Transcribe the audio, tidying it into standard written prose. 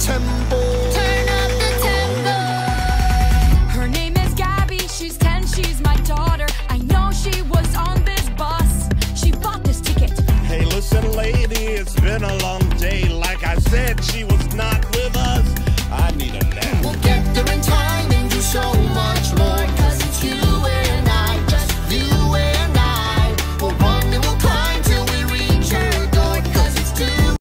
tempo. Turn up the tempo. Her name is Gabby, she's 10, she's my daughter. I know she was on this bus, she bought this ticket. Hey, listen, lady, it's been a long day. Like I said, she was not with